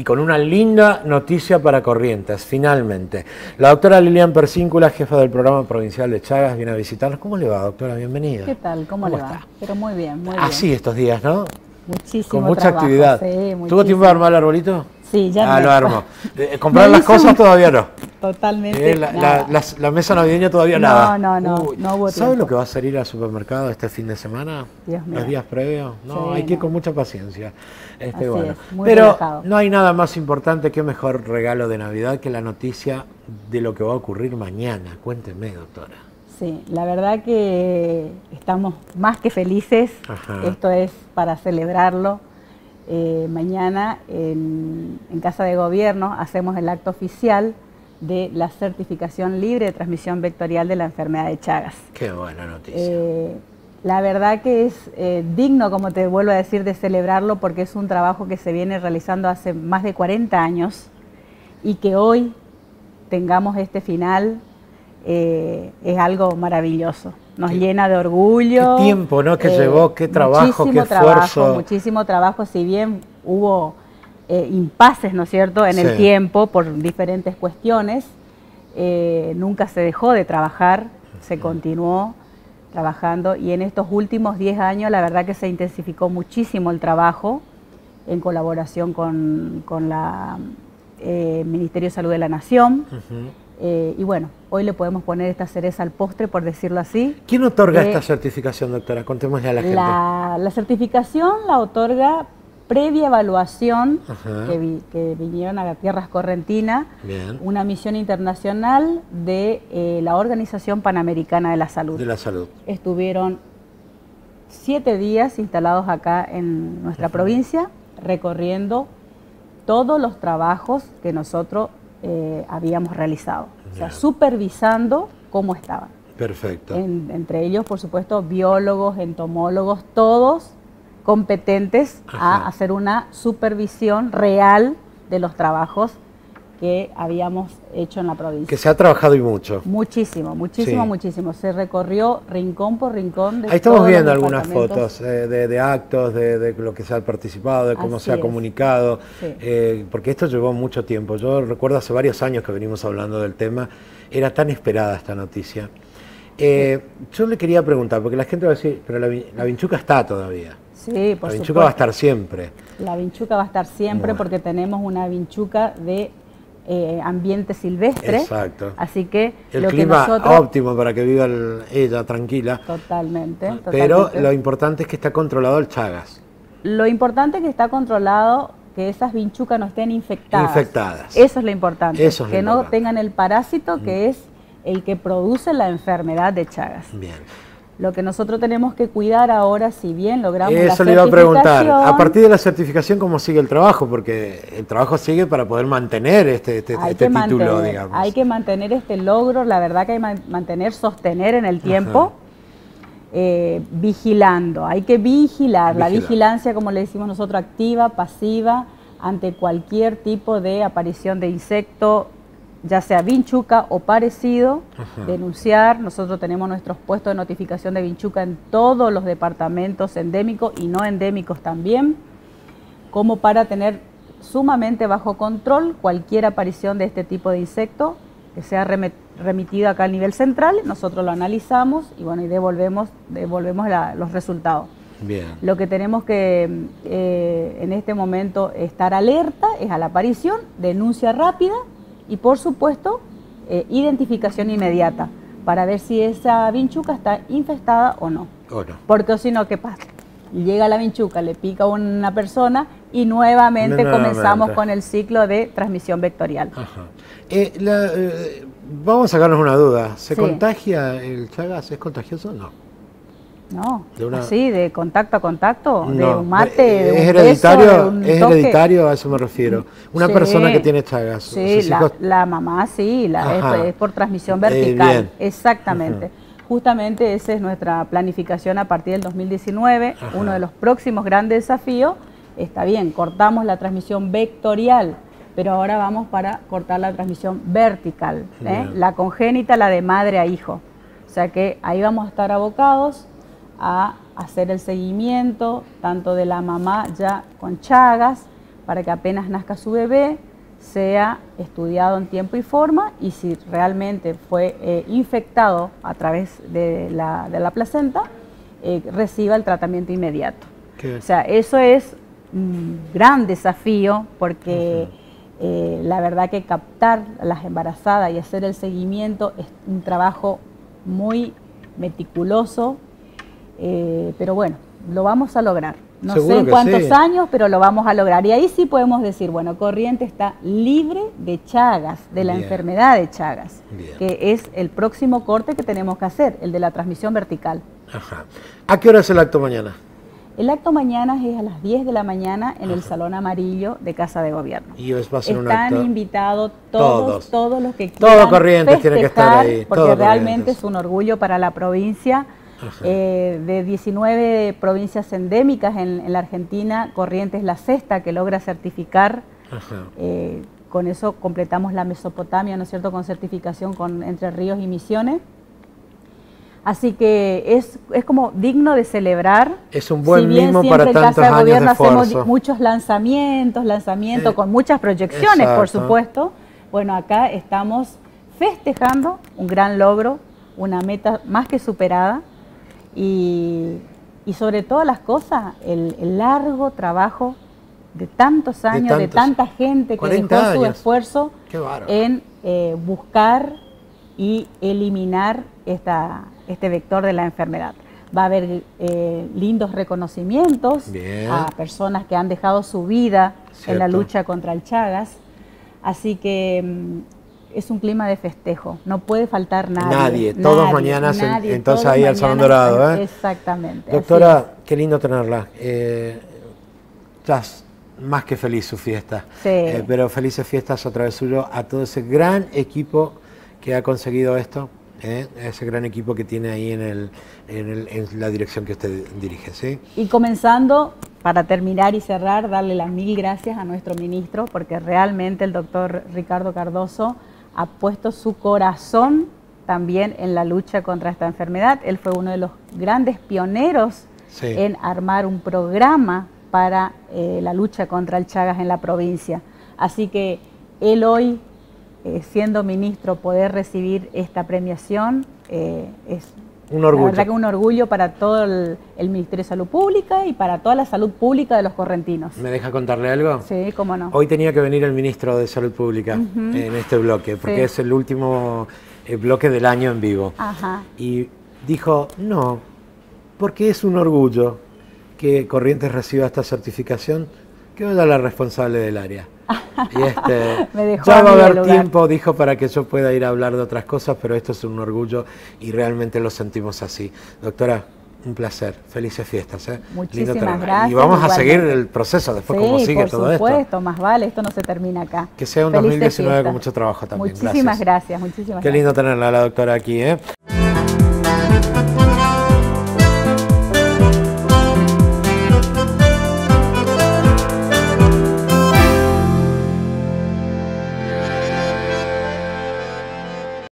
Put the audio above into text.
y con una linda noticia para Corrientes, finalmente. La doctora Lilian Persíncula, jefa del programa provincial de Chagas, viene a visitarnos. ¿Cómo le va, doctora? Bienvenida. ¿Qué tal? ¿Cómo le va? Está? Pero muy bien, muy bien. Así estos días, ¿no? Muchísimo con mucha trabajo, actividad. Sí, muchísimo. ¿Tuvo tiempo de armar el arbolito? Sí, ya lo armó. ¿Comprar las cosas todavía no? Totalmente la mesa navideña todavía nada. No hubo tiempo. ¿Sabe lo que va a salir al supermercado este fin de semana? Dios mío. Los días previos. No, Sí, hay que ir con mucha paciencia. Bueno. muy Pero relajado. no hay nada más importante que mejor regalo de Navidad que la noticia de lo que va a ocurrir mañana. Cuénteme, doctora. Sí, la verdad que estamos más que felices. Ajá. Esto es para celebrarlo. Mañana en Casa de Gobierno hacemos el acto oficial de la certificación libre de transmisión vectorial de la enfermedad de Chagas. Qué buena noticia. La verdad que es digno, como te vuelvo a decir, de celebrarlo porque es un trabajo que se viene realizando hace más de 40 años y que hoy tengamos este final es algo maravilloso. Nos llena de orgullo. Qué tiempo, ¿no? Que llevó, qué trabajo, qué esfuerzo. Muchísimo trabajo, si bien hubo impases, ¿no es cierto?, en el tiempo por diferentes cuestiones, nunca se dejó de trabajar, se continuó trabajando y en estos últimos 10 años la verdad que se intensificó muchísimo el trabajo en colaboración con la Ministerio de Salud de la Nación. Y bueno, hoy le podemos poner esta cereza al postre, por decirlo así. ¿Quién otorga esta certificación, doctora? Contémosle a la gente. La certificación la otorga previa evaluación que vinieron a tierras correntinas, una misión internacional de la Organización Panamericana de la Salud. Estuvieron 7 días instalados acá en nuestra provincia, recorriendo todos los trabajos que nosotros habíamos realizado, o sea, supervisando cómo estaban. Perfecto. Entre ellos, por supuesto, biólogos, entomólogos, todos competentes a hacer una supervisión real de los trabajos que habíamos hecho en la provincia. Que se ha trabajado y mucho. Muchísimo. Se recorrió rincón por rincón. Ahí estamos viendo algunas fotos de actos, de lo que se ha participado, de cómo se ha comunicado, porque esto llevó mucho tiempo. Yo recuerdo hace varios años que venimos hablando del tema, era tan esperada esta noticia. Yo le quería preguntar, porque la gente va a decir, pero la vinchuca está todavía. Sí, por supuesto. La vinchuca va a estar siempre. La vinchuca va a estar siempre porque tenemos una vinchuca de ambiente silvestre. Exacto. Así que el clima óptimo para que viva ella tranquila. Totalmente. Pero lo importante es que está controlado el Chagas. Lo importante es que está controlado que esas vinchucas no estén infectadas. Eso es lo importante. Que no tengan el parásito que es el que produce la enfermedad de Chagas. Bien. Lo que nosotros tenemos que cuidar ahora, si bien logramos la certificación... Eso le iba a preguntar. A partir de la certificación, ¿cómo sigue el trabajo? Porque el trabajo sigue para poder mantener este título, digamos. Hay que mantener este logro, la verdad que hay que sostener en el tiempo, vigilando. Hay que vigilar. La vigilancia, como le decimos nosotros, activa, pasiva, ante cualquier tipo de aparición de insecto, ya sea vinchuca o parecido, denunciar. Nosotros tenemos nuestros puestos de notificación de vinchuca en todos los departamentos endémicos y no endémicos también, como para tener sumamente bajo control cualquier aparición de este tipo de insecto que sea remitido acá al nivel central. Nosotros lo analizamos y bueno, y devolvemos los resultados. Bien. Lo que tenemos que en este momento estar alerta es a la aparición, denuncia rápida, y por supuesto, identificación inmediata para ver si esa vinchuca está infestada o no. Porque si no, ¿qué pasa? Llega la vinchuca, le pica a una persona y nuevamente comenzamos con el ciclo de transmisión vectorial. Vamos a sacarnos una duda. ¿Se contagia el Chagas? ¿Es contagioso o no? No, así de contacto a contacto, de un mate, de un ¿Es hereditario? A eso me refiero. Una persona que tiene Chagas. Sí, la mamá sí, es por transmisión vertical. Exactamente. Justamente esa es nuestra planificación a partir del 2019. Uno de los próximos grandes desafíos, está bien, cortamos la transmisión vectorial, pero ahora vamos para cortar la transmisión vertical, la congénita, la de madre a hijo. O sea que ahí vamos a estar abocados a hacer el seguimiento tanto de la mamá ya con Chagas para que apenas nazca su bebé sea estudiado en tiempo y forma, y si realmente fue infectado a través de la placenta, reciba el tratamiento inmediato. O sea, eso es un gran desafío porque la verdad que captar a las embarazadas y hacer el seguimiento es un trabajo muy meticuloso, pero bueno, lo vamos a lograr. No sé en cuántos años, pero lo vamos a lograr. Y ahí sí podemos decir, bueno, Corrientes está libre de Chagas, de la enfermedad de Chagas, que es el próximo corte que tenemos que hacer, el de la transmisión vertical. Ajá. ¿A qué hora es el acto mañana? El acto mañana es a las 10 de la mañana en el Salón Amarillo de Casa de Gobierno. Y va a ser un acto. Están invitados todos los que quieran. Todo Corrientes tiene que estar ahí. Porque realmente es un orgullo para la provincia. De 19 provincias endémicas en la Argentina, Corrientes es la sexta que logra certificar. Con eso completamos la Mesopotamia, ¿no es cierto?, con certificación con Entre Ríos y Misiones. Así que es como digno de celebrar. Es un buen mimo para tantos años de esfuerzo. Hacemos muchos lanzamientos con muchas proyecciones, por supuesto. Bueno, acá estamos festejando un gran logro, una meta más que superada. Y sobre todas las cosas, el largo trabajo de tantos años, de tanta gente que dedicó su esfuerzo en buscar y eliminar este vector de la enfermedad. Va a haber lindos reconocimientos a personas que han dejado su vida en la lucha contra el Chagas. Así que es un clima de festejo, no puede faltar nadie. Todos mañana, entonces ahí al Salón Dorado. Exactamente. Doctora, qué lindo tenerla. Estás más que feliz su fiesta, pero felices fiestas otra vez suyo a todo ese gran equipo que ha conseguido esto, ese gran equipo que tiene ahí en la dirección que usted dirige. ¿Sí? Y comenzando, para terminar y cerrar, darle las mil gracias a nuestro ministro, porque realmente el doctor Ricardo Cardoso ha puesto su corazón también en la lucha contra esta enfermedad. Él fue uno de los grandes pioneros en armar un programa para la lucha contra el Chagas en la provincia. Así que él hoy, siendo ministro, poder recibir esta premiación es un orgullo. La verdad que un orgullo para todo el Ministerio de Salud Pública y para toda la salud pública de los correntinos. ¿Me deja contarle algo? Sí, cómo no. Hoy tenía que venir el ministro de Salud Pública en este bloque, porque es el último bloque del año en vivo. Y dijo, no, porque es un orgullo que Corrientes reciba esta certificación, que vaya la responsable del área. Y ya va a haber tiempo, dijo, para que yo pueda ir a hablar de otras cosas, pero esto es un orgullo y realmente lo sentimos así. Doctora, un placer. Felices fiestas. Muchísimas gracias. Y vamos a seguir el proceso después, cómo sigue todo esto. Por supuesto, más vale, esto no se termina acá. Que sea un 2019 con mucho trabajo también. Muchísimas gracias. Qué lindo tenerla, la doctora, aquí.